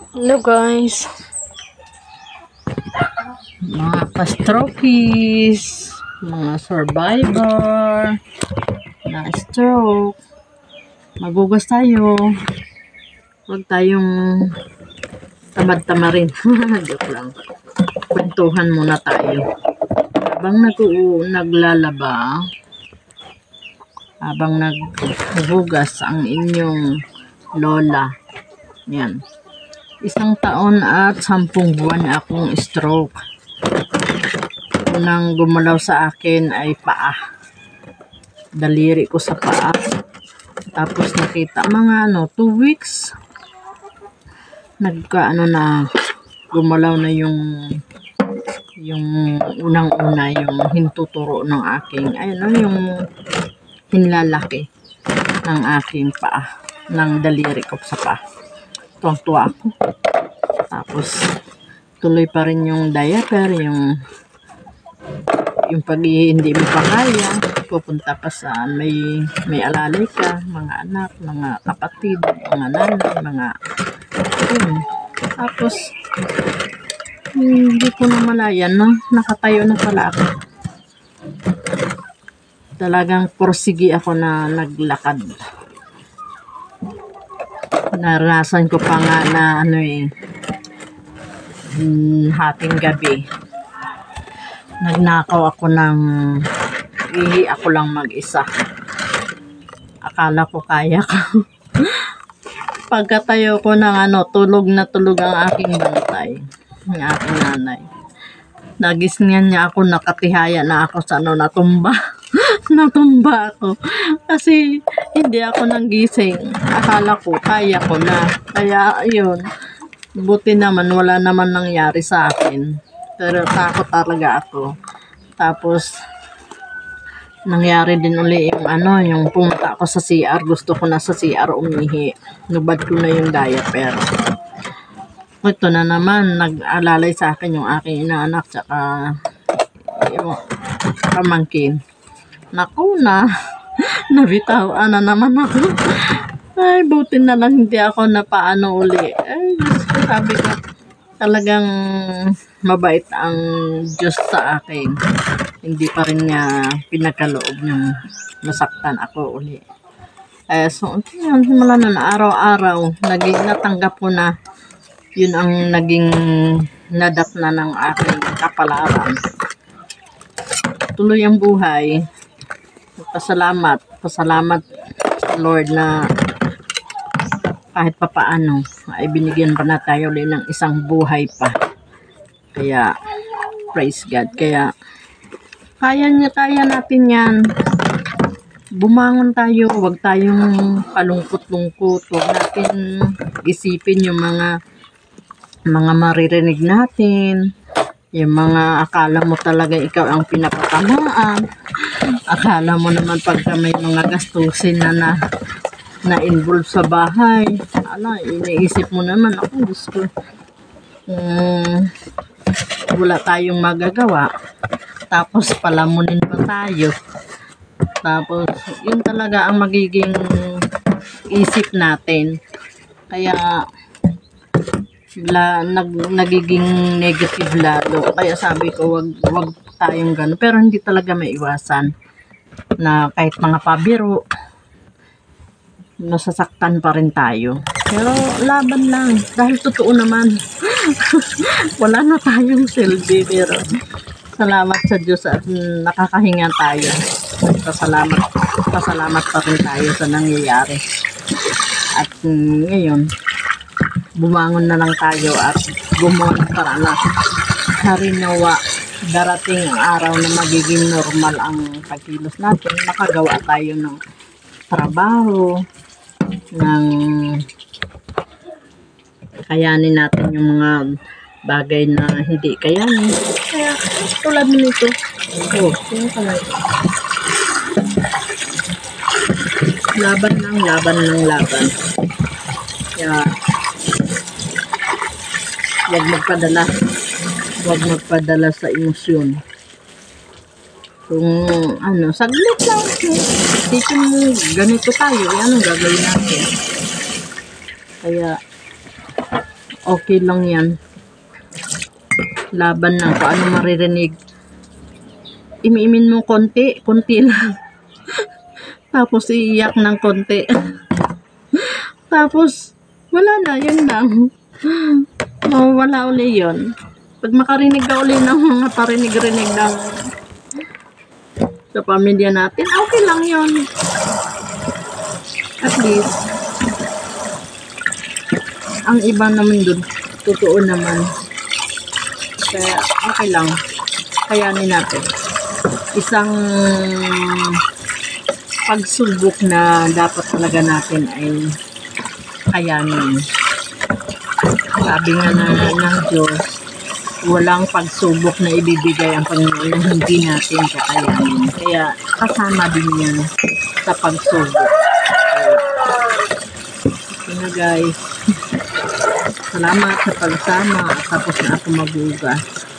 Hello guys, mga ka-strokies, mga survivor na stroke, magugas tayo, huwag tayong tamad-tamarin. Joke lang, kwentuhan muna tayo habang naglalaba, habang naghugas ang inyong lola. Yan, 1 taon at 10 buwan akong stroke. Unang gumalaw sa akin ay paa, daliri ko sa paa. Tapos nakita mga 2 weeks na gumalaw na yung unang-una, yung hintuturo ng aking yung hinlalaki ng aking paa, ng daliri ko sa paa. Tuwang-tuwa ako. Tapos tuloy pa rin yung diaper, yung pag hindi mo pa kaya, pupunta pa sa may alalay ka, mga anak, mga kapatid, mga nanay, mga yun. Tapos hindi ko na malayan, nakatayo na pala ako. Talagang porsigi ako na naglakad. Naranasan ko pa nga na hating gabi, nagnakaw ako ng ihi ako lang mag-isa. Akala ko kaya ko. Pagkatayo ko ng tulog na tulog ang aking bantay, ang aking nanay. Nagisningan niya ako, nakatihaya na ako sa natumba. Natumba ako kasi hindi ako nanggising. Akala ko kaya ko na, kaya yun, buti naman wala naman nangyari sa akin, pero takot talaga ako. Tapos nangyari din uli yung pumunta ako sa CR, gusto ko na sa CR umihi, nubad ko na yung diaper. Ito na naman, nag-alalay sa akin yung aking inaanak tsaka yung pamangkin. Naku na, nabitawan na naman ako. Ay, buti na lang hindi ako napaano uli. Ay, sabi ko, talagang mabait ang Diyos sa akin. Hindi pa rin niya pinagkaloob ng masaktan ako uli. So, yun, simula na araw-araw, natanggap ko na yun ang naging nadatna ng aking kapalaran. Tuloy ang buhay. Pasalamat sa Lord na kahit papaano ay binigyan pa na tayo ulit ng isang buhay pa. Kaya praise God. Kaya kaya natin yan. Bumangon tayo, huwag tayong palungkot-lungkot, huwag natin isipin yung mga maririnig natin, yung mga akala mo talaga ikaw ang pinapatamaan. Akala mo naman pagka may mga gastusin na involve sa bahay, iniisip mo naman, ako Diyos ko, wala tayong magagawa, tapos palamunin pa tayo. Tapos yun talaga ang magiging isip natin. Kaya nagiging negative lalo. Kaya sabi ko, wag tayong gano'n. Pero hindi talaga maiwasan na kahit mga pabiro, nasasaktan pa rin tayo. Pero laban lang, dahil totoo naman. Wala na tayong silbi, pero salamat sa Diyos at nakakahinga tayo. Pasalamat pa rin tayo sa nangyayari. At ngayon, bumangon na lang tayo at gumawa para na harinawa darating ang araw na magiging normal ang pagkilos natin. Makagawa tayo ng trabaho, ng kayanin natin yung mga bagay na hindi kayanin. Kaya tulad nito, laban ng laban. Kaya huwag magpadala sa emosyon. Kung saglit lang, dito mo ganito tayo, anong gagawin natin? Kaya Okay lang yan. Laban lang kung ano maririnig. Imiimin mo konti lang. Tapos iiyak ng konti. Tapos, wala na, yun lang. Mawawala uli yun. Pag makarinig ka uli ng mga parinig-rinig ng sa pamilya natin, okay lang yun. At least, ang iba naman dun, totoo naman. Kaya, okay lang. Kayanin natin. Isang pagsubok na dapat talaga natin ay kayanin. Sabi nga ng Diyos, walang pagsubok na ibibigay ang Panginoon na hindi natin kakayanin. Kaya kasama din yan sa pagsubok. So na guys, salamat sa pagsama at tapos na ako maghugas.